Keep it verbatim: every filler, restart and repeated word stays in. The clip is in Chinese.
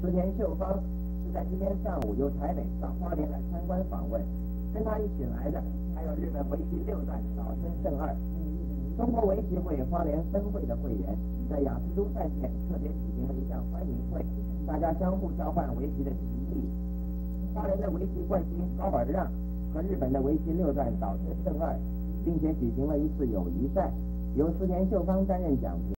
石田秀芳是在今天上午由台北到花莲来参观访问，跟他一起来的还有日本围棋六段岛村胜二。中国围棋会花莲分会的会员在雅思都饭店特别举行了一项欢迎会，大家相互交换围棋的棋艺。花莲的围棋冠军高尔让和日本的围棋六段岛村胜二，并且举行了一次友谊赛，由石田秀芳担任讲评。